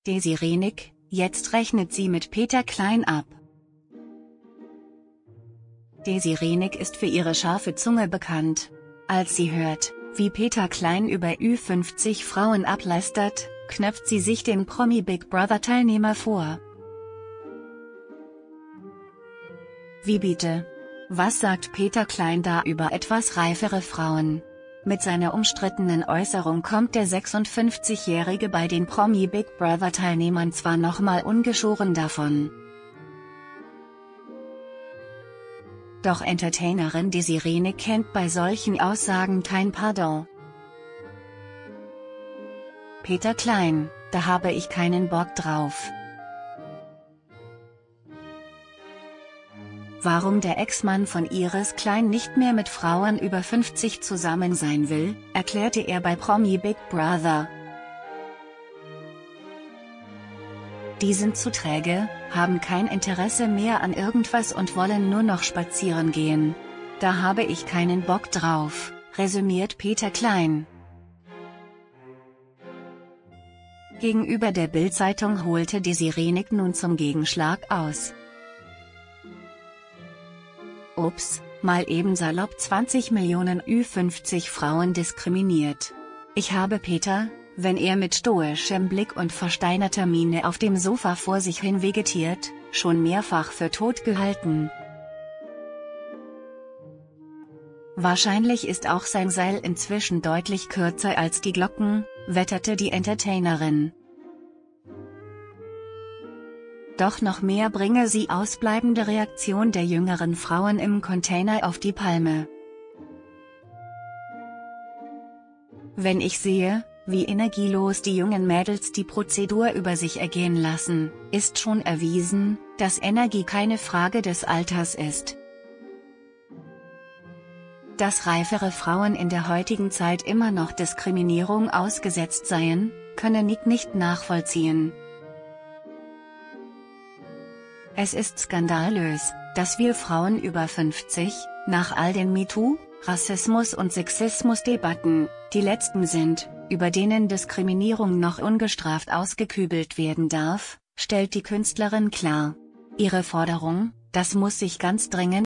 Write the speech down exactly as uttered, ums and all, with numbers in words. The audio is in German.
Desiree Nick, jetzt rechnet sie mit Peter Klein ab. Desiree Nick ist für ihre scharfe Zunge bekannt. Als sie hört, wie Peter Klein über Ü fünfzig Frauen ablästert, knöpft sie sich den Promi Big Brother Teilnehmer vor. Wie bitte? Was sagt Peter Klein da über etwas reifere Frauen? Mit seiner umstrittenen Äußerung kommt der sechsundfünfzigjährige bei den Promi Big Brother Teilnehmern zwar nochmal ungeschoren davon. Doch Entertainerin Desiree Nick kennt bei solchen Aussagen kein Pardon. Peter Klein, da habe ich keinen Bock drauf. Warum der Ex-Mann von Iris Klein nicht mehr mit Frauen über fünfzig zusammen sein will, erklärte er bei Promi Big Brother. Die sind zu träge, haben kein Interesse mehr an irgendwas und wollen nur noch spazieren gehen. Da habe ich keinen Bock drauf, resümiert Peter Klein. Gegenüber der Bild-Zeitung holte Desiree Nick nun zum Gegenschlag aus. Ups, mal eben salopp zwanzig Millionen Ü fünfzig Frauen diskriminiert. Ich habe Peter, wenn er mit stoischem Blick und versteinerter Miene auf dem Sofa vor sich hin vegetiert, schon mehrfach für tot gehalten. Wahrscheinlich ist auch sein Seil inzwischen deutlich kürzer als die Glocken, wetterte die Entertainerin. Doch noch mehr bringe sie ausbleibende Reaktion der jüngeren Frauen im Container auf die Palme. Wenn ich sehe, wie energielos die jungen Mädels die Prozedur über sich ergehen lassen, ist schon erwiesen, dass Energie keine Frage des Alters ist. Dass reifere Frauen in der heutigen Zeit immer noch Diskriminierung ausgesetzt seien, könne Nick nicht nachvollziehen. Es ist skandalös, dass wir Frauen über fünfzig, nach all den MeToo, Rassismus und Sexismus-Debatten, die letzten sind, über denen Diskriminierung noch ungestraft ausgekübelt werden darf, stellt die Künstlerin klar. Ihre Forderung, das muss sich ganz dringend